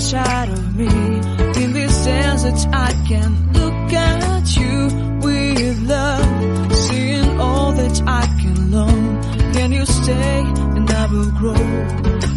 inside of me. In this dance that I can look at you with love, seeing all that I can learn. Can you stay and I will grow?